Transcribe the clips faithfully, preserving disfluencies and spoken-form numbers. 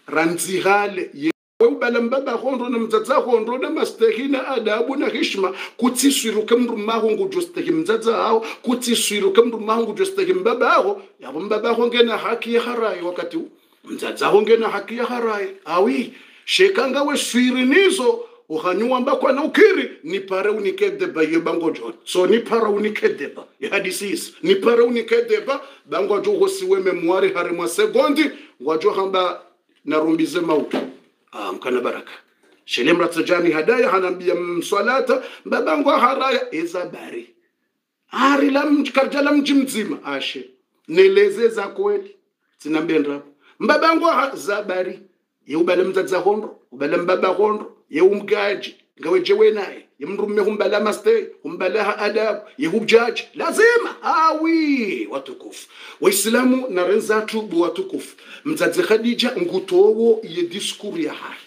ranzihale ubala mbaba hondo na mzaza hondo na mastahina adabu na hishma kutiswiru kamru maho ngujostahi mzaza hao kutiswiru kamru maho ngujostahi mbaba hao yabo mbaba hongena haki ya harai wakati mzaza hongena haki ya harai awi shekanga we swirinizo uhanywa mbakwa na ukiri ni para unikedeba yebango jo so ni para unikedeba ya hadisis ni para unikedeba bango jo hosiwe memoire hari mwa sekondi wajo hamba narumbize mautu ah mkana baraka shelemra tajani hadaya hanambia mswalata babangu haraya ezabari ari la mkarjala mji mzima ashe neleze za kweli sinambia ndapo mbabangu zabari yubale mzaza hondo ubale mbaba hondo yeumgaji ngawejewe naye yemrume humbala maste humbala adab yehujaji lazima awi watukufu waislamu na renzatu bu watukufu mzazi Khadija ngutowo ye diskuri ya hai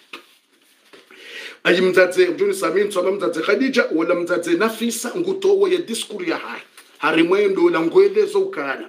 ayi mzazi mjuni samin soma mzazi Khadija wala mzazi Nafisa ngutowo ye diskuri ya hai harimwendo la ngwelezo ukana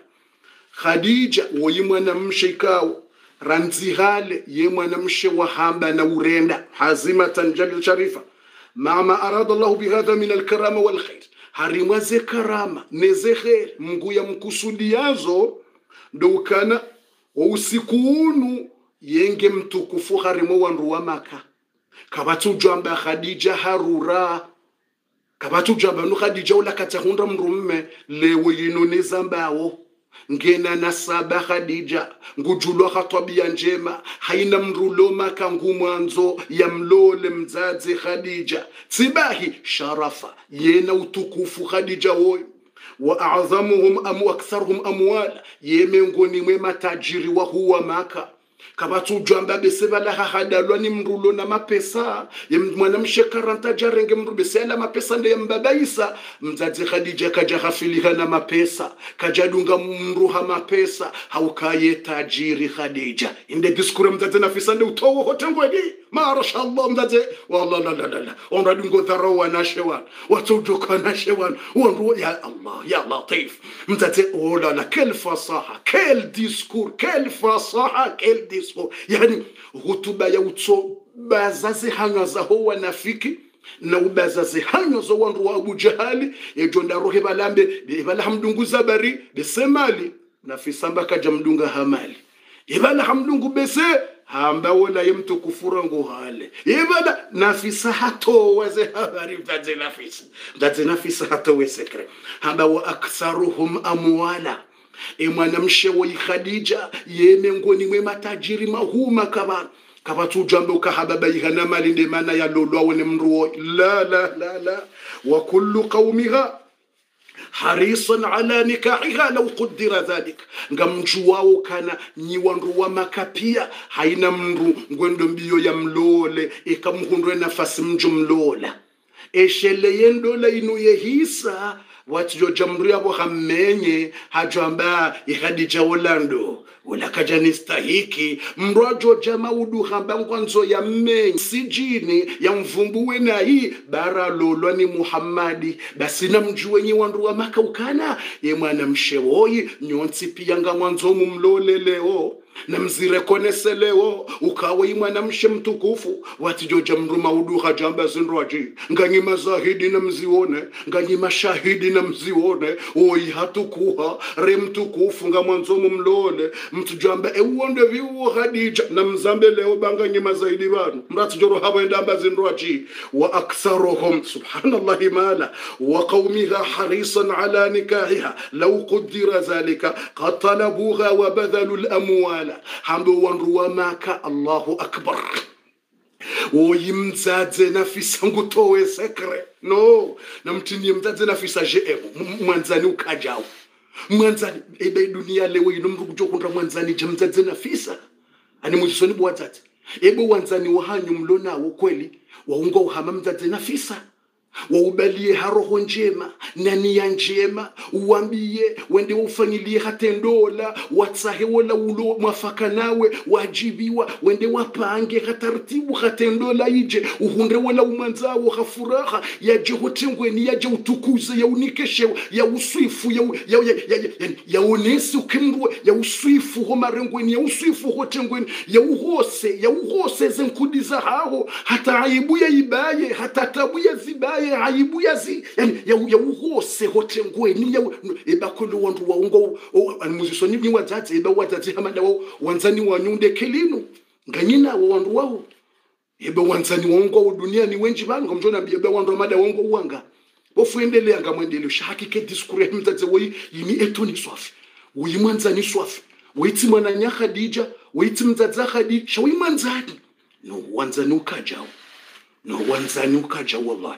Khadija woyimwana mshikao ranzihale ye mwanamshe wahamba na urenda hazimatan jalil sharifa mama arada Allah bihadha min alkarama wal khair harimwaze karama neze khair Mungu ya mkusudiazo ndo ukana wa usikunu yenge mtukufu harimo wandu wa Maka kabatu jamba Khadija harura kabatu jamba no Khadija ula katahunda mrumme lewe yinoneza mbawo ngena nasaba Khadija ngujulwa khatwabia njema haina mrulo Maka ngumwanzo ya mlole mzazi Khadija sibahi sharafa yena utukufu Khadija woyo wa a'zamuhum am aktharuhum amwala yemengoni mwe matajiri wa huwa Maka kabatu jamba beseba la hadalwa ni mrulo na mapesa mwanamshe karanta jarenge mrube sela mapesa ndiye mbabaisa mzazi Khadija kaja hafiliha na mapesa kajadunga mruha mapesa haukaye tajiri Khadija inde diskure mzazi Nafisa ndi utowo hotengwedi mashallah mzazi wallah la la la onradungo tharawa na shewan watujuka na shewan wanru ya Allah ya latif mzazi ola la kel fasaha kel discours kel fasaha kel discours yani hutuba ya utso bazazi hanga za ho wanafiki na ubazazi hanga za wandu wa Abu Jahali ejonda rohe balambe bala hamdungu zabari besemali Nafisa mbaka jamdunga hamali ibala hamdungu bese hamba wala yemtu kufurango hale ibala Nafisa hato waze habari mzazi Nafisa mzazi Nafisa hato we sekre hamba wa aktharuhum amwala e mwanamshe wa Khadija yemengoni mwe matajiri mahuma kabana kabatu jambo kahababa ihana mali ndi mana ya lolo awone mruo la la la la wa kullu qaumiha harisan ala nikahiha law qaddara dhalik ngamjuwao kana nyiwandu wa makapia haina mndu ngwendo mbiyo ya mlole ikamhundwe nafasi mju mlola eshele yendola inu yehisa watu jamhuri yabo hamenye hajamba Khadija Orlando wala kajanista hiki mrojo jama udu hamba kwanzo ya menye sijini ya mvumbuwe na hii bara lolwa ni Muhammadi basi na mjuwenye wandu wa Maka ukana ye mwana mshewoyi nyonsi pia nga mwanzo mumlole leo na mzire konese leo ukawa imwana mshe mtukufu watijo jamru maudu hajamba zinroji nganyi mazahidi na mzione nganyi mashahidi na mzione oi hatukuha re mtukufu nga mwanzo mumlole mtu jamba ewonde viwo Khadija na mzambe leo banganyi mazahidi banu mratu joro hawa endamba zinroji wa aktharuhum subhanallahi mala wa qawmiha harisan ala nikahiha law qaddara zalika qad talabuha wa badhalu al-amwal hambo wandu wa Maka Allahu akbar woyimzaze Nafisa ngutowe sekre no namtini mzaze Nafisa je mwanzani ukajao mwanzani ebe dunia lewe inomru kujokunda mwanzani je mzaze Nafisa ani mujisoni bwatati ebe wanzani wahanyu mlona wo kweli waunga uhama mzaze Nafisa waubalie haroho njema na nia njema, uambie wende ufanyilie hatendola watsahe wala ulo mwafaka nawe wajibiwa, wende wapange hatartibu hatendola ije uhunde wala umanzao hafuraha yaje hotengweni yaje utukuze ya unikeshe ya uswifu ya ya ya, ya, ya, ya unesi ukimrwe ya uswifu ho marengweni ya uswifu hotengweni ya uhose ya uhose zenkudiza haho hata aibu ya ibaye hata tabu ya zibaye aibu ya zi yani ya ya uhose hotengweni ya ebakolo wantu waungo animuzisoni ni wadzadze eba wadzadze hamada wa wanzani wanyunde kelino nganyina wa wantu wao eba wanzani waungo dunia ni wenji banga mjona eba wantu mada waungo uanga bofuendelea ngamwendele shakike diskure mdzadze woyi yimi etoni swafi woyi mwanzani swafi woyitsi mwana nya Khadija woyitsi mdzadza Khadija shawi mwanzani no wanzani ukajao no wanzani ukajao wallahi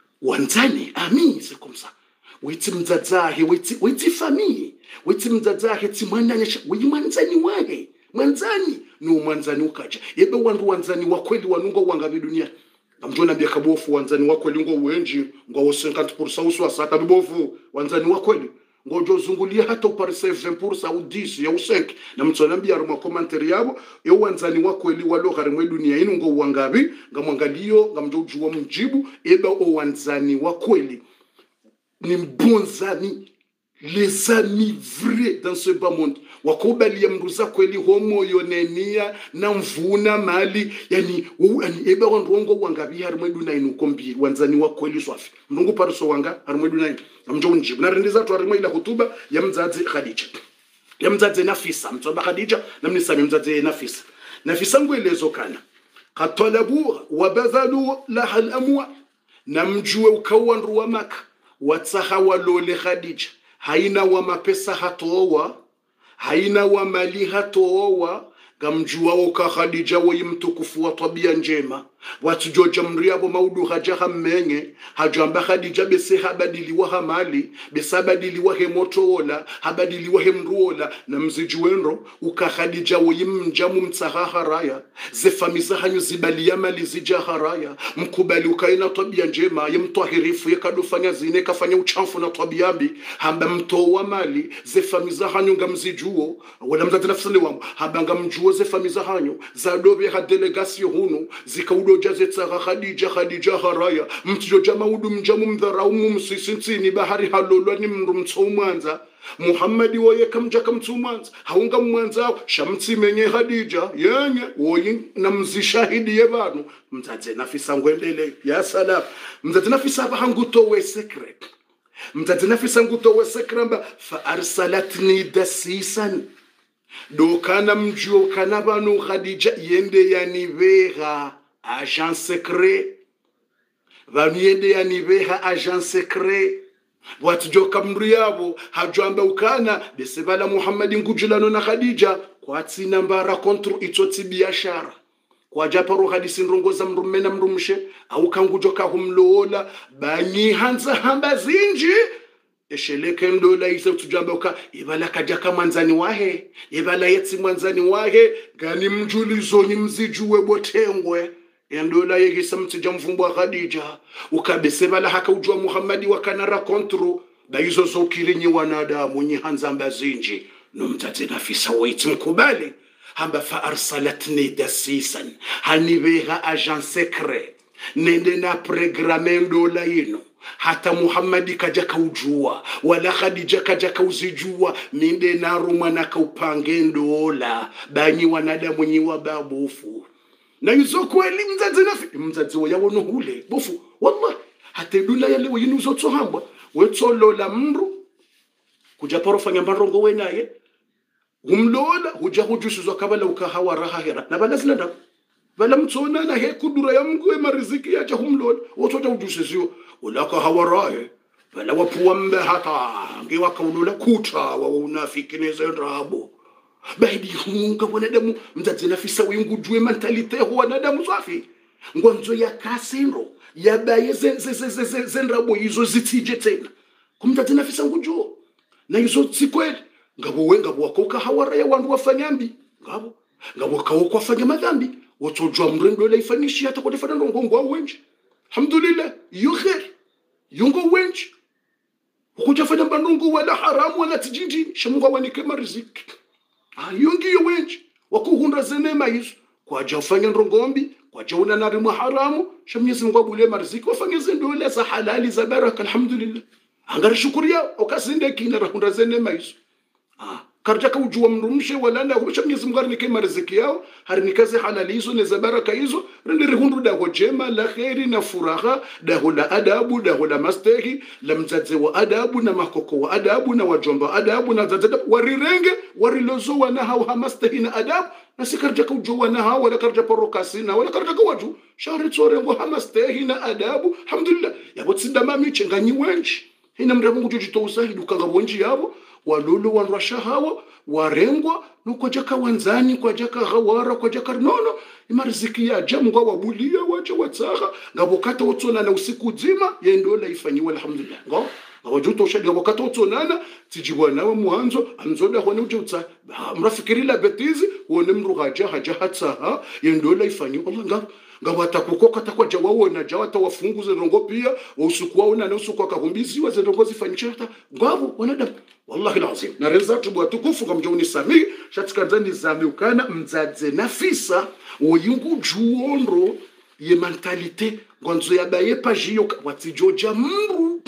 wanzani ami c'est comme ça woyitsi mdzadzahe woyitsi woyitsi famille woyitsi mdzadzahe tsi mwana nya woyi mwanzani wahe mwanzani no mwanzani ukaja ebe wandu wanzani wa kweli wanungo wangabe dunia amjona bia kabofu wanzani wa kweli ngo wenji ngo cinquante pour cent uswa sata bibofu wanzani wa kweli ngo jozungulia hata uparise vingt pour cent au dix ya cinq na mtsonambia roma commentaire yabo yo wanzani wa kweli wa lugha rimwe dunia ino ngo wangabi ngamwangalio ngamjojua mjibu ebe o wanzani wa kweli ni mbonzani les amis vrais dans ce bas monde wakubali mruza kweli homo yonenia na mvuna mali yani yani ebe wanrongo wangabi harimwe dunia ino kombiri wanzani wa kweli swafi mrungu pariso wanga harimwe dunia amjonji na rendiza tu harimwe ila hutuba ya mzazi Khadija ya mzazi Nafisa mtoba Khadija na mnisami mzazi Nafisa Nafisa ngwelezo kana qatalabu wa badhalu laha al-amwa namjue ukawanru wa Maka watsaha walole Khadija haina wa mapesa hatowa haina wa mali hatowa gamjua uka Khadija woyi mtukufu wa tabia njema watu joja mriabo maudu haja hammenye hajamba Khadija bese habadiliwa hamali bese habadiliwa hemotola habadiliwa hemruola na mzijuenro uka Khadija woyi mjamu mtsaha haraya zefamiza hanyu zibalia mali zija haraya mkubali ukaina tabia njema yemtahirifu yakadufanya zine kafanya uchafu na tabiambi hamba mtowa mali zefamiza hanyu ngamzijuo wala mzati nafsali wamu hamba ngamjuo zefamiza hanyu zadobe ha delegation hunu zikaudo jazetsa Khadija Khadija haraya mtijo jamaudu mjamu mdharau mumsisintini bahari halolwa ni mndu mtsomanza Muhammadi woye kamja kamtsumanza haunga mwanza shamtsi menye Khadija yenye woyi namzishahidi yebanu mzadze Nafisa ngwendele ya salam mzadze Nafisa bahanguto we secret mzadze Nafisa nguto we secret fa arsalatni dasisan do kana mjio kana banu Khadija yende yanivera agent secret va yende yanivera agent secret watu joka mriabo hajamba ukana besebala Muhammad ngujulano na Khadija kwa tsina mbara kontro itoti biashara kwa japaro hadisi ndongoza mrumena mrumshe au kangujoka humloola banyi hanza hamba zinji esheleke ndola isa tujamba uka ibala kajaka manzani wahe ibala yetsi manzani wahe gani mjulizo ni mzijuwe botengwe endola yegisa mtija mvumbo wa Khadija ukabesebala haka ujua Muhammadi wakanara kontro daizo zokirinyi wanadamu nyi hanza mbazinji no mtate Nafisa waiti mkubali hamba fa arsalatni dasisan hanibeha agent secret nende na programme ndola yino hata Muhammadi kaja kaujua wala Khadija kaja kauzijua minde na ruma na kaupange ndola banyi wanadamu nyi wababufu na yuzo kweli mzazi Nafi mzazi wayawono hule bofu wallahi hata dula yale wayinuzo tsohamba wetsolola mru kuja parofanya mbarongo wenaye humlola huja hujusuzo kabala ukahawa raha hera na balazilanda bala mtsona na he kudura ya mgwe mariziki yacha humlola wotoja hujusizio ulaka hawarahe bala wapuwa mbe hata ngiwa kaulula kuta wa unafiki nezerabo baidi hunga wanadamu mzazi Nafisa wingujwe mentalite ho wanadamu swafi ngonzo ya kasero ya baye zenrabo yizo zitije tena kumzazi Nafisa ngujo na yizo sikweli ngabo wenga wakoka hawara ya wandu wafanyambi ngabo ngabo kawo kwafanya madhambi wotojwa mrendo la ifanishi hata kwa defana ndongo wenji alhamdulillah yo khair yungo wenji ukujafanya mbanungu wala haramu wala tijinji shamunga wanike mariziki ah yungi yo wenji wakuhunda zenema hizo kwa jafanya ndongombi kwa jauna nari haramu shamyezi Mungu abule mariziki wafanye zindole za halali za baraka alhamdulillah angari shukuria okasinde kina rahunda zenema hizo ah karjaka ujua mrumshe wala na kubisha Mwenyezi Mungu arinike mariziki yao harinikaze halali hizo ne za baraka hizo rendere hundu da hojema la khairi na furaha da hula adabu da hula mastehi la mzaze wa adabu na makoko wa adabu na wajomba adabu na zazada warirenge warilozo wana hao hamastehi na adabu na sikarjaka ujua na hao wala karja porokasina wala karjaka waju shari tsorengo hamastehi na adabu alhamdulillah yabo tsidama michenganyi wenji hina mramungu jujitosa hidukanga bonji yabo walulu wanrasha hawa warengwa nuko jaka wanzani kwa jaka hawara kwa jaka nono imariziki ya jamu kwa wabulia wacha watsaga ngabokata wotsona na usiku zima yendola ifanyiwa alhamdulillah ngo ngawajuto ushadi ngabokata wotsonana tijibwa nawe muhanzo amzoda hone ujutsa mrafikiri la betizi wone mruhaja haja hatsaha yendola ifanyiwa Allah ngabo ngawata kukoka takwa jawawo na jawata wafunguze rongo pia usiku wao na usiku akahumbizi wazengo zifanyisha ngabo wanadamu wallahi lazim na rezatu bwa tukufu kwa mjoni sami shatikazani zami ukana mzadze nafisa oyungu juonro ye mentalite ngonzo ya baye pajiyo watijoja mru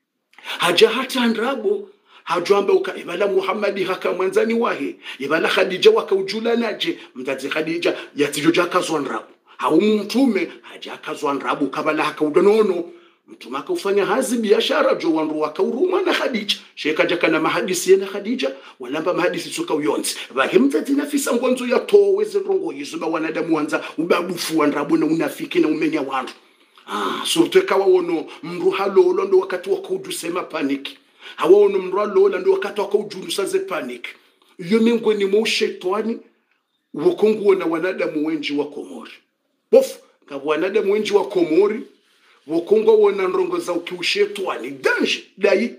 haja hata ndrabo hajwamba uka ibala Muhammadi haka mwanzani wahe ibala Khadija wakaujula naje mzadze Khadija yatijoja kazwa ndrabo hau mtume haja kazwa ndrabo kabala haka udonono mtume akafanya hazi biashara jo wandu wakauruma na Khadija sheka jaka na mahadisi na Khadija walamba mahadisi suka uyonzi bahimta tinafisa ngonzo ya toweze rongo yizuba wanadamu wanza ubabufu wandrabo na unafiki na umenya wandu ah surte kawa wono mruhalo ndo wakati wakudusema paniki hawaono mruhalo ndo wakati wakaujundusa ze paniki iyo mingoni mo shetani wokongo na wanadamu wenji wa Komori bofu ngabo wanadamu wenji wa Komori wokongo wona ndrongo za ukiushetwani danje dai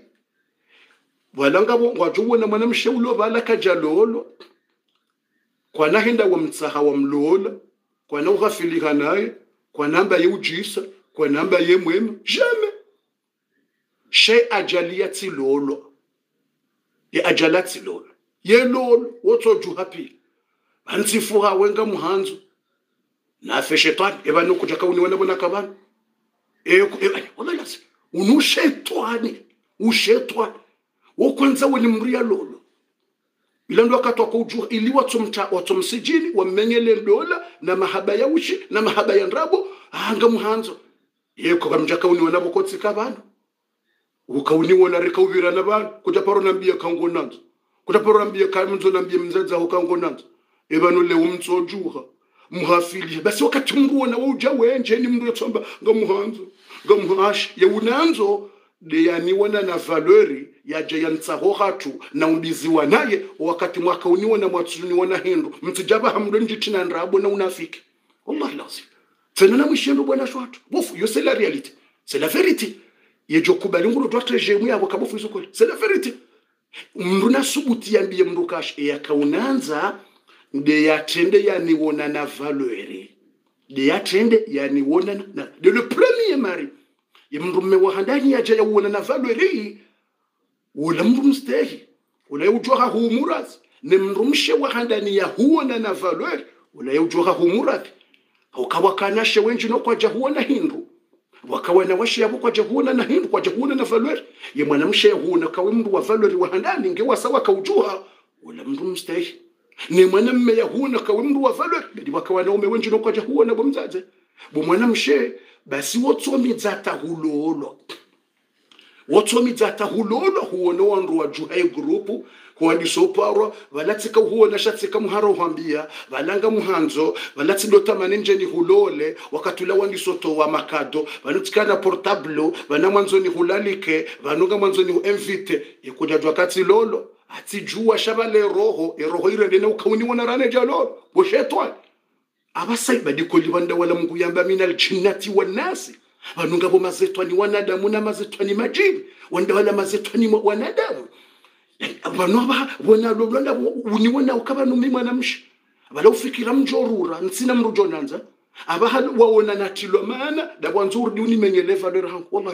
walanga bo ngwajuwe na mwana msheulo bala kajalolo kwa nahinda wa mtsaha wa mlola kwa na ughafilika naye kwa namba yujisa kwa namba yemwema jamais shay ajaliyati lolo ya ajalati lolo ye lolo wotoju happy antifuha wenga muhanzo na feshetani ebanu kujaka uniwana bona kabana eh wallahi lazima unushetwani ushetwani wokwanza woni mria lolo ilando akatwa kujua ili watumta watumsijini wamenyele dola na mahaba ya ushi na mahaba ya ndrabo anga muhanzo yeko kamjaka uniwana bokotsi kabana ukauniwona rekaubira nabantu kujaparo nambia kango nanzo kujaparo nambia kamunzo nambia mzaza ukango nanzo ebanu le umtsojuha muhafili basi wakati mruona wauja wenje ni mru yotsomba ngamuhanzo ngamuhash ya unanzo de yaniwana na valeri ya jayantsaho hatu na umbiziwa naye wakati mwaka uniona mwatuniona hindu mtijaba hamdo njitina ndrabo na unafiki wallahi lazim tena na mshendo bwana shwatu bofu yo c'est la réalité c'est la vérité yejo kubali nguru dotre jemu yabo kabofu izo kweli c'est la vérité mru nasubuti yambie mru kash e yakaunanza de yatende yaniwona na valeri de yatende yaniwona na de le premier mari yimrume wa handani yaje yawona na valeri wala mrumstehi wala yujwa humuraz ne mrumshe wa handani ya huona na valeri wala yujwa humuraz ukawa kanashe wenji no kwa jahuona hindu wakawa na washi yabo kwa jahuona na hindu kwa jahuona na valeri ye mwanamshe huona kawe mru wa valeri wa handani ngewa sawa kaujuha wala mrumstehi ni mwanamme yahuna kawe mru wa valeri bidi wakawa na ume wenji no kwa jahuona bo mzaze bo mwanamshe basi wotsomi dzata hulolo wotsomi dzata hulolo huono wandu wa juhai grupu kwa disoparo valatsika huona shatsika muharo hambia valanga muhanzo valatsi dota manenje ni hulole wakatula wandi soto wa makado vanutikana portable vana mwanzo ni hulalike vanunga mwanzo ni invite ikuja wakati lolo atijua shabale roho eroho irende na ukauni wana rane jalo boshetwa abasai badikoli wanda wala Mungu yamba minal jinnati wan nasi vanunga bo mazetwa ni wanadamu na mazetwa ni majibu wanda wala mazetwa ni wanadamu abanoba bona lolonda uniwona ukaba no mimwana mshi abala ufikira mjorura nsina mrujonanza abaha waona natilo maana da bwanzuri uni menyele valeur hangu wallahi lazim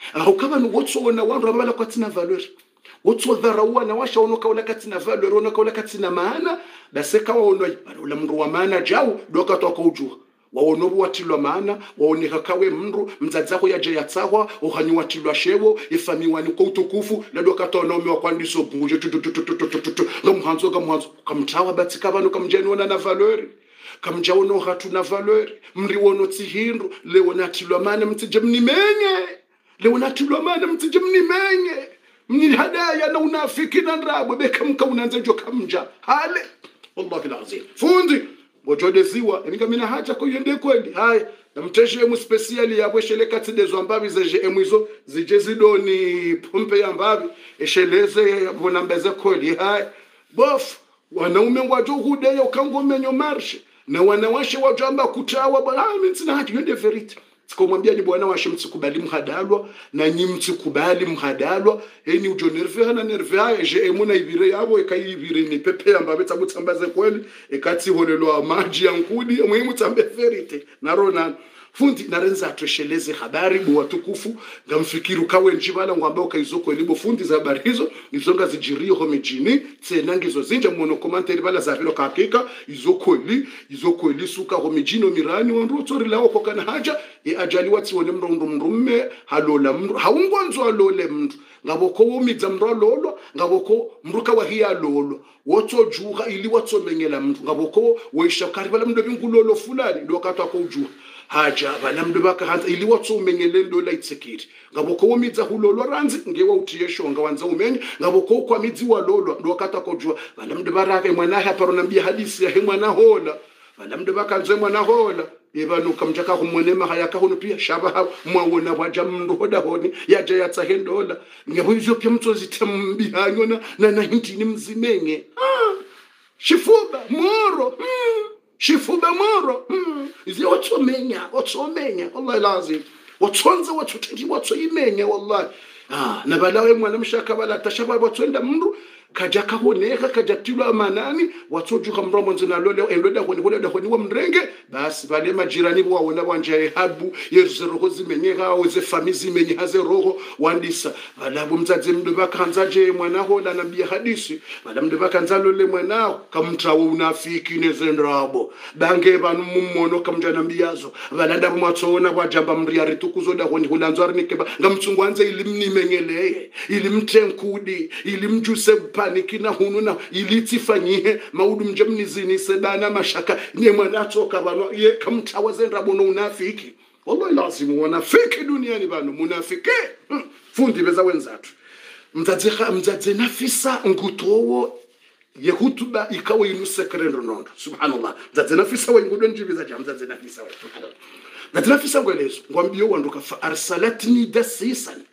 aho kaba no wotso na wandu abala kwa tina valeur wotso dharawa na washa ono kaula katina valeur ono kaula katina maana base kawa ono ula mndu wa maana jao doka toka ujua waonobu watilwa maana waoneka kawe mndu mzadzako yaje yatsahwa ohanyi watilwa shewo ifamiwani kwa utukufu la doka tonome wa kwandiso buje tututututututu ngamhanzo ngamhanzo kamtawa batika bano kamjeni ona na valeur kamjaono hatu na valeur mri wono tsihindu leo natilwa maana mtije mnimenye leo natilwa maana mtije mnimenye mni hadaya na unafiki na ndrabwe beka mka unanza jo kamja hale wallahi alazim fundi ngojode ziwa eninga mina haja ko yende kweli haya namteshe mu special yabo shele katide zo ambabi zeje emwizo zije zidoni pompe ya ambabi esheleze bona mbeze kweli haya bof wanaume ngwajo hudeyo kango menyo marshe na wanawashe wajamba kutawa bwana mimi sina haja yende verite sikomwambia ni bwana washe mtsikubali mhadalwa na nyi mtsikubali mhadalwa eni ujo nerve hana nerve haya je emuna ibire yabo ekayibire ni pepe ambabe tabutsambaze kweli ekati holelwa maji yankudi muhimu tambe verite na rona fundi narenza atosheleze habari bo watukufu ngamfikiru kawe njibala ngwambao kaizoko elibo fundi za habari hizo izonga zijirio ho mijini tsena ngizo zinja muno commentaire bala za vilo kakika izoko eli izoko eli suka ho mijino mirani wandu tsori lawo kokana haja e ajali wati wone mrondo mrumme halola mru haungwanzo alole mndu ngaboko umidza mrololo ngaboko mruka wa hiya lolo woto juha ili watso mengela mndu ngaboko weisha karibala mndu binkulolo fulani ndo katwa ko juha haja bana mndu bakahanza ili watso mengele ndo la itsekiri ngaboko umidza hulolo ranzi ngewa utiye shonga wanza umenye ngaboko kwa midzi wa lolo ndo katwa ko juha bana mndu baraka mwana hapa ronambia hadisi ya mwana hola bana mndu bakanze mwana hola yebanu kamjaka kumwonema hayaka hono pia shabaha mwawona waja mndu hoda honi yaja yatsa hendola ngabwizo pia mtsozi tembihanyo na na nahintini mzimenge ah shifuba moro mm. shifuba moro mm. izi otsomenya otsomenya wallahi lazim watsonza wathuthendi watso imenya wallahi ah nabalawe mwana mshaka bala tashababa watsonda mndu kaja kahoneka kaja tilwa amanani watsojuka mromo nzina lole endoda honi honi honi wa mrenge basi bale majirani bo wona banje habu yeruzeroho zimenyeka oze famizi menye haze roho wandisa balabo mdzadze mndu bakanza je mwana hola nambia hadisi bala mndu bakanza lole mwana kamtrawo unafiki nezendrabo bange banu mummono kamjana nambiyazo balanda mwatsona wajamba mriari tukuzoda honi hulanzo arnikeba ngamtsungwanze ilimnimengeleye ilimtenkudi ilimjuse panikina hununa ilitifanyihe maudu mjamnizini sebana mashaka nye mwanatoka bano ye kamtawaze rabono unafiki wallahi lazimu wanafiki duniani bano munafiki hmm. fundi beza wenzatu mzadze mzadze nafisa ngutowo yehutuba ikawa inu sekrendo nondo subhanallah mzadze nafisa wengudo njibiza jam mzadze nafisa subhanallah mzadze nafisa ngwelezo ngwambiyo wanduka fa arsalatni dasisan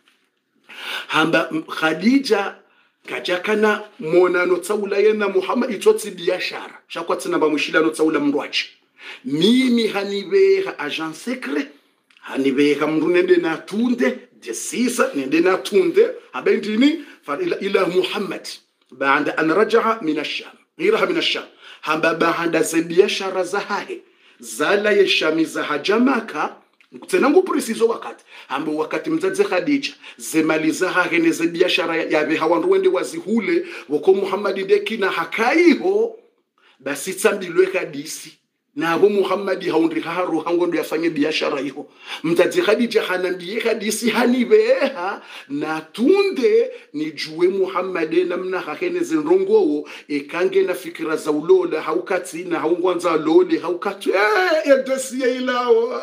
hamba Khadija kajakana monano tsaula yena Muhammad itotsi biashara shakwatsina bamushilano tsaula mndwachi mimi hanibeha agent secret hanibeha mrunende na tunde desisa nende na tunde abendini fa ila, ila Muhammad baada an raja'a min ash-sham ghiraha min ash-sham hamba baada za biashara za hahe zala yeshami za hajamaka tena nguprisizo wakati ambo wakati mzadze Khadija zemaliza hahene ze biashara yabe hawandu wende wazihule woko Muhammad ndekina hakaiho basi tsambilwe kadisi na abo Muhammad haundi haru hangondo yafanye biashara hiyo mzadze Khadija hanambie kadisi hanibeha na tunde nijue Muhammad namna hahene ze rongowo ekange na fikira za ulola haukati na haungwanza lole haukatu eh edesi ilawo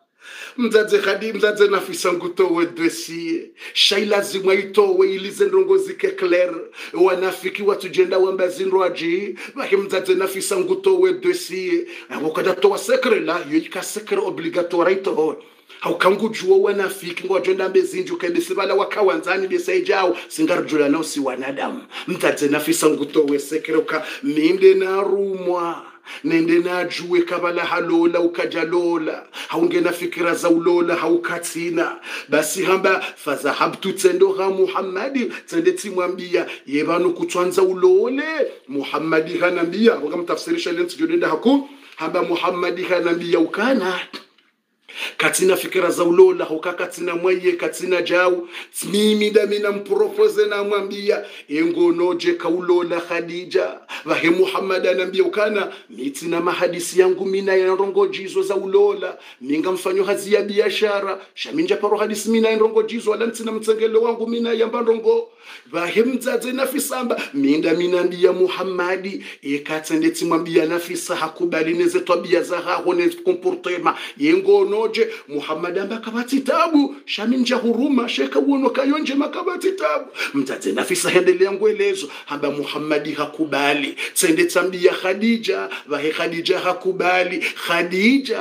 mzadze Khadi mzadze nafisa ngutowe dossier shaila zimwaitowe ilize ndongozi ke clair wanafiki watujenda wambazinroaji baki mzadze nafisa ngutowe dossier abokada to secret la yika secret obligatoire ito haukangu juo wanafiki ngwajenda mbezinju kedisibala wakawanzani besejao singarjula no si wanadamu mzadze nafisa ngutowe secret ka minde na rumwa nende najue kabala halola ukajalola haungena fikira za ulola haukatina basi hamba fazahabtu tsendoha Muhammadi tsende timwambia yebanu kutwanza ulole Muhammadi hanambia wakamtafsirisha lenzi jodenda haku hamba Muhammadi hanambia ukana katina fikira za ulola hoka katina mwaye katina jau mimi da mina mpropose na mwambia engonoje kaulola Khadija vahe Muhammad anambia ukana mitina mahadisi yangu mina yanrongo jizo za ulola minga mfanyo hazi ya biashara shaminja paro hadisi mina yanrongo jizo wala mtina mtsengelo wangu mina yambandrongo vahe mzaze nafisamba minda minambia Muhammadi ekatsendeti mwambia nafisa hakubali neze tabia za haho neze komportema yengonoje Muhammad amba kabati tabu shaminja huruma sheka uono kayonje makabati tabu mzaze nafisa hendelea ngwelezo hamba Muhammadi hakubali tsende tambia Khadija vahe Khadija hakubali Khadija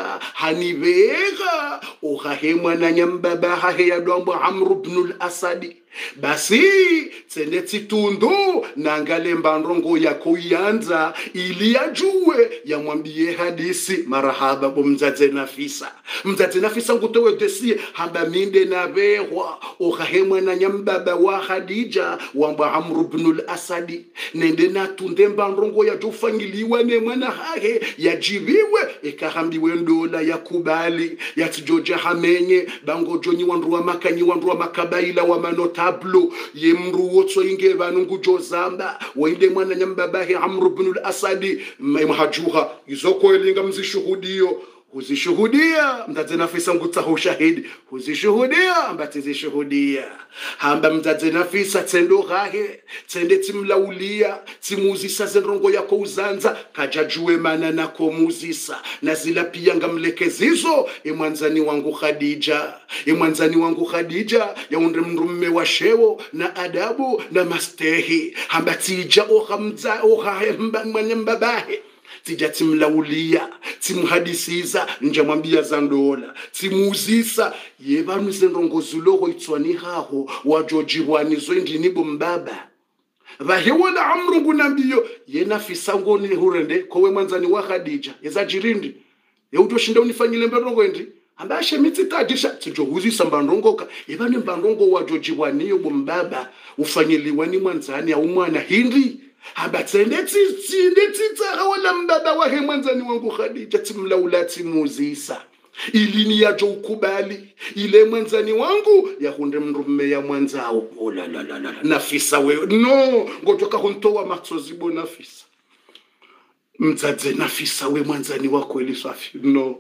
hanivega uhahe mwana nyambaba hahe ya dombo Amr ibn al-Asadi basi tsende titundu nangale mbandrongo ya kuyanza ili ajue ya mwambie hadisi marahaba bomzaze nafisa mzaze nafisa ngutowe desi hamba minde na behwa ukahemwa na nyambaba wa Khadija wamba Amr ibn al-Asadi nende na tunde mbandrongo ya jufangiliwa ne mwana hahe ya jibiwe ikahambiwe ndola ya kubali ya tijoja hamenye bango joni wanruwa makanyi wanruwa makabaila wa manota tablo yemru wotso inge banungu jozamba wainde mwana nyambabahe Amr ibn al-Asadi mhajuha izoko elinga mzishuhudio huzishuhudia mzaze nafisa ngutsa ushahidi huzishuhudia mbatize shuhudia hamba mzaze nafisa tsendo gahe tsende timlaulia timuzisa zenrongo yako uzanza kajajue mana nako muzisa nazila pia ngamlekezizo emwanzani wangu Khadija emwanzani wangu Khadija yaunde mrumme wa shewo na adabu na mastehi hamba tija ohamza ohahe mbabahe tija timlaulia timhadisiza njamwambia zandola timuzisa yebanu zenrongo zuloko itswani haho wajojibwanizo indinibo mbaba vahewola Amru ngunambiyo yena fisango ni hurende kowe mwanzani wa Khadija ezajirindi yeutoshinda unifanyile mbandongo endi ambashe mitsitadisha tijohuzisa mbandongoka yebanu mbandongo wajojibwaniyo bombaba ufanyiliwa ni mwanzani au mwana hindi habatsende tsinde tsitsa wala mbaba wahe mwanzani wangu Khadija timlaula timuzisa ilini ya jo ukubali ile mwanzani wangu ya hunde mrume ya mwanzao oh la la la la nafisa wewe no ngotoka huntoa matsozi bo nafisa mzaze nafisa we mwanzani wako elisafi no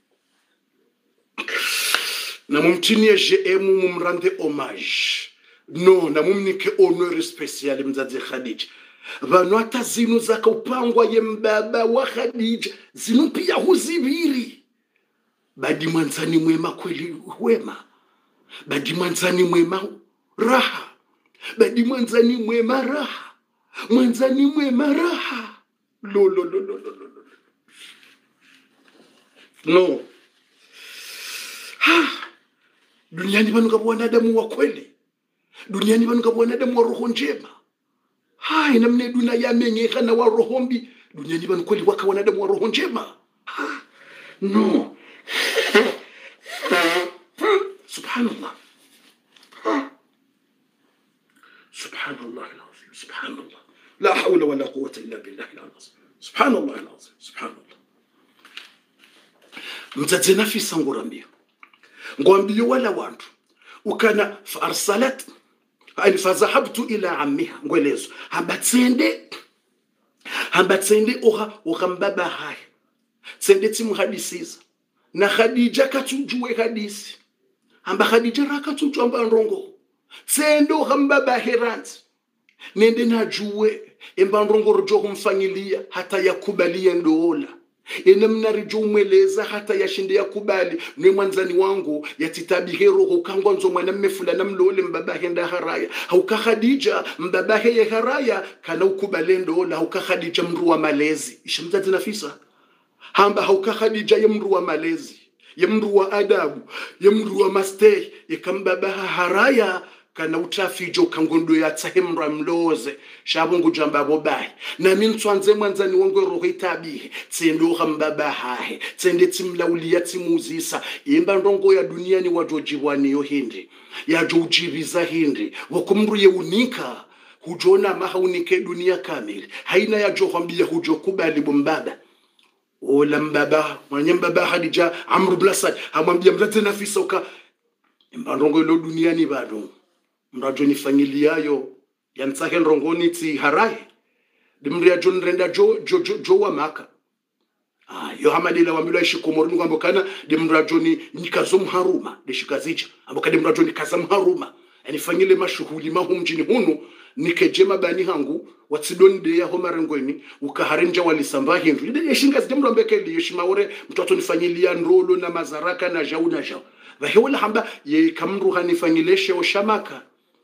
na mumtinie G M mumrande hommage no na mumnike honneur spécial mzaze Khadija vanu hata zinu zaka upangwa ye mbaba wa Khadija zinu pia huzibiri badi mwanzani mwema kweli wema badi mwanzani mwema raha badi mwanzani mwema raha mwanzani mwema raha lo lo lo lo lo no ha duniani banu kwa wanadamu wa kweli duniani banu kwa wanadamu wa roho njema hai namne duna ya mengeka na wa rohombi duniani banu kweli waka wanadamu wa roho njema ha no subhanallah subhanallah alazim subhanallah la hawla wala quwwata illa billah alazim subhanallah alazim subhanallah mzaze nafisa ngurambia ngwambio wala wantu ukana farsalat ani fazahabtu ila ammiha ngwelezo hambatsende hambatsende oha okambaba hai tsende timhadisiza na Khadija katujue hadisi hamba Khadija rakatujua mbandrongo tsendo hambaba herant nende najue embandrongo rojo kumfanyilia hata yakubalia ndola ene mnarijo umweleza hata yashinde yakubali ni mwanzani wangu yatitabihe roho kangwa nzo mwana mmefula na mlole mbaba henda haraya hauka Khadija mbaba he haraya kana ukubale ndola hauka Khadija mru wa malezi ishamzazi nafisa hamba hauka Khadija yemru wa malezi yemru wa adabu yemru wa masteh ikambaba haraya kana utafijo kangondo ya tsahemra mloze shabungu jamba bobai na mintswanze mwanzani wangu roho itabihe tsendo hambaba hahe tsende timlaulia timuzisa imba ndongo ya duniani wajojibwani yo hindi ya jojiriza hindi wakumru ye unika hujona maha unike dunia kamili haina ya johambia hujokubali bombaba ola mbaba mwenye mbaba Khadija Amr ibn Asad amwambia mzazi Nafisa uka mbandongo ilo duniani bado mrajo ni familia yo yantsake ndongoni ti harai dimria John renda jo jo jo, jo wa maka ah yo hamadila wamilo ishi komoruni kwambo kana dimrajo ni nikazo mharuma deshikazicha amboka dimrajo ni kaza mharuma yani fanyile mashuhuli mahu mjini hunu nikejema bani hangu watsidoni de ya homarengweni ukaharenja walisamba hindu ide yeshinga zidemro mbeke li yeshimawore mtoto nifanyilia ndolo na mazaraka na jau na jau vaheula hamba ye kamru hanifanyileshe oshamaka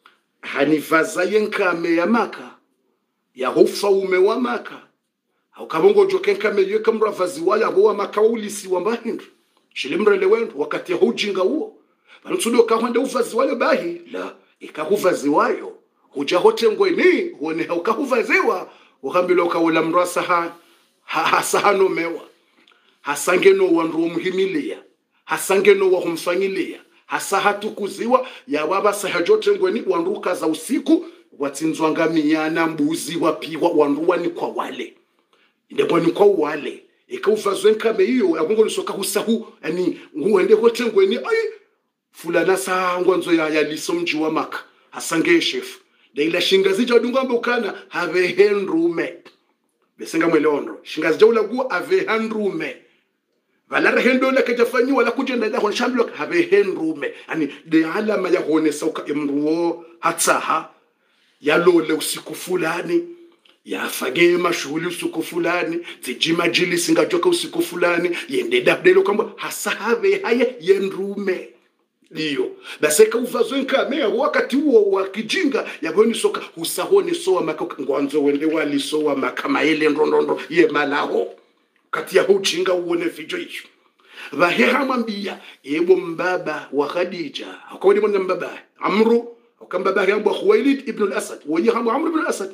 hanivaza yenkame ya maka ya hofa ume wa maka au kabongo jokenkame ye kamru avazi waya huwa maka ulisi wamba hindu shilimrele wendo wakati ya hujinga uo vanutsudo kahwande uvazi wayo bahi la ikahuvazi wayo huja hote ngweni huone ukahuvaziwa ukambilo ukawula mrasa ha, ha hasahano mewa hasangeno wandu muhimilia hasangeno wa humfanyilia hasahatukuziwa ya baba sahajote ngweni wandu kaza usiku watsinzwa ngamiyana mbuzi wapiwa wandu wani kwa wale ndebwa ni kwa wale ikawuvazwe nkame hiyo yakungo nisoka husahu yani nguende hote ngweni ai fulana saa ngwanzo ya yaliso mji wa maka hasange chef deila shingazi jadunga mbukana have henrume besenga mweleondo shingazi jawula guwa have henrume valara hendo la kajafanyi wala kujenda da hon shamblo have henrume yani de alama ya hone sauka imruo hatsaha yalole usiku fulani yafage mashughuli usiku fulani tijima jili singajoka usiku fulani yende dabdelo kamba hasahave haya yenrume Dio baseka uvazwe nkame wakati huo wakijinga yaboni soka usahone soa maka ngwanzo wende wali soa makama ile ndondondo ye malaho kati ya hujinga uone fijo hicho vaheha mwambia ebo mbaba wa Khadija akawadi mwana mbaba Amru akambaba yangu Khuwailid ibn al-Asad waye hamu Amr ibn al-Asad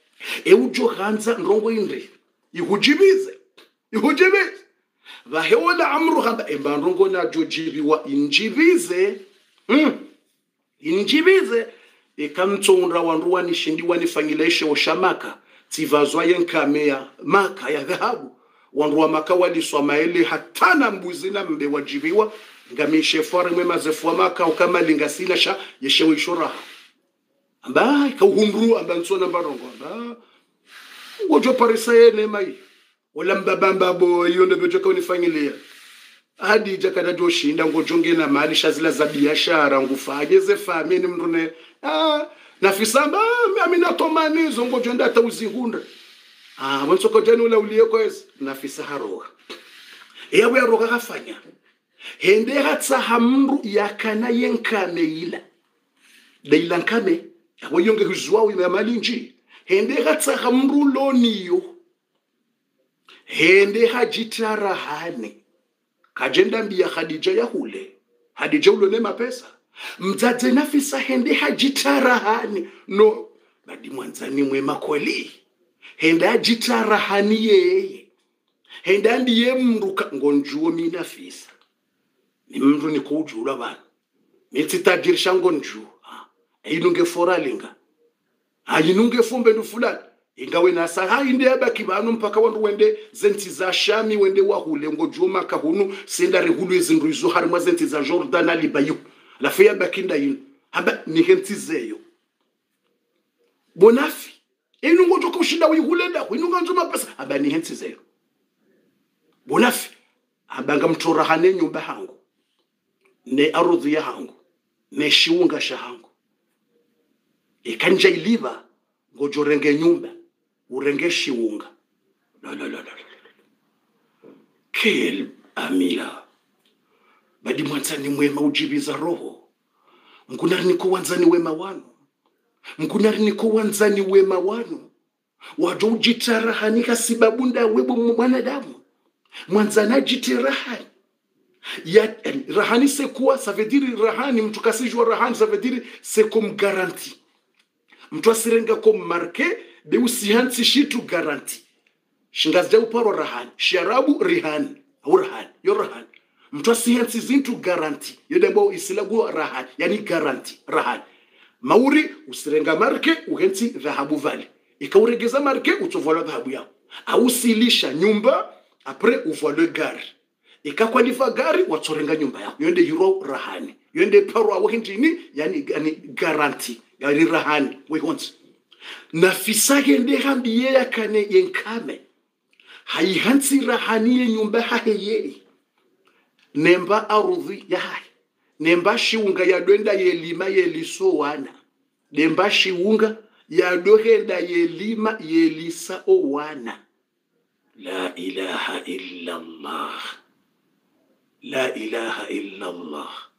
eujo khanza ndongo inde ihujibize ihujibize vaheola Amru hamba embandongo na jojibi wa injibize mm. injibize ikamtsonda wandu wanishindi wanifanyileshe oshamaka tivazwa yenkame ya maka ya dhahabu wandu wa maka waliswa maele hatana mbuzi na mbe wajibiwa ngamishe fore mwemazefu wa maka ukama lingasina sha yeshewe ishoraha amba ikauhumru amba ntsona mbandongo amba ngojo parisa yene mai wala mbabamba bo yonde bejoka unifanyilia hadi jakada joshinda ngojonge na mali shazila za biashara ngufaje ze famini mrune ah nafisamba amina tomani zongo jonda hata uzihunda ah monsoko jani ula uliyeko es nafisa haroga ewe roga kafanya hende hatsa hamru yakana yenkame ila deila nkame yawo yonge huzwa ya malinji hende hatsa hamru loniyo hende hajitara hane kajenda mbia Khadija ya hule Khadija ulone mapesa mzaze Nafisa hende hajitara hane no badi mwanzani mwema kweli hende hajitara hani yeye hende ndiye mruka ngonjuo mi Nafisa ni mru ni kujula bana mititajirisha ngonjuo ayinunge foralinga ayinunge fumbe ndufulani ingawe nasa hainde abaki banu mpaka wandu wende zenti za Shami wende wahule ngojuma kahunu senda rehulu izindu izo harima zenti za Jordan alibayu la feya bakinda yinu haba ni henti zeyo bonafi inu ngojoka ushinda wihulenda inu nganzuma pesa haba ni henti zeyo bonafi haba mtora hane nyumba hangu ne arudhi ya hangu ne shiunga shahangu ikanja iliva ngojorenge nyumba urenge shiunga la la la la kel amila badi mwanzani mwema ujibiza roho mkunari niko wanzani wema wanu mkunari niko wanzani wema wanu wajo ujitarahani kasibabunda webo mwanadamu mwanzana jitarahani ya rahani c'est quoi ça veut dire rahani mtu kasijua rahani ça veut dire c'est comme garantie mtu asirenga comme marqué de usihansi shitu garanti shingazi ja uparo rahani sharabu rihani au rahani yo rahani mtu asihansi zintu garanti yodembo isilagu rahani yani garanti rahani mauri usirenga marke uhensi dhahabu vale ikauregeza marke utovola dhahabu yao au silisha nyumba après uvoit le gari ikakwalifa gari watsorenga nyumba yako yonde hiro rahani yonde parwa wakintini yani yani garanti yani rahani wehonzi na fisage nde hambiye yakane yenkame haihansi rahani ye nyumba haheye nemba arudhi ya hai nemba shiunga ya doenda ye lima ye liso wana nemba shiunga ya dohenda ye lima ye lisa o wana. La ilaha illa Allah, la ilaha illa Allah.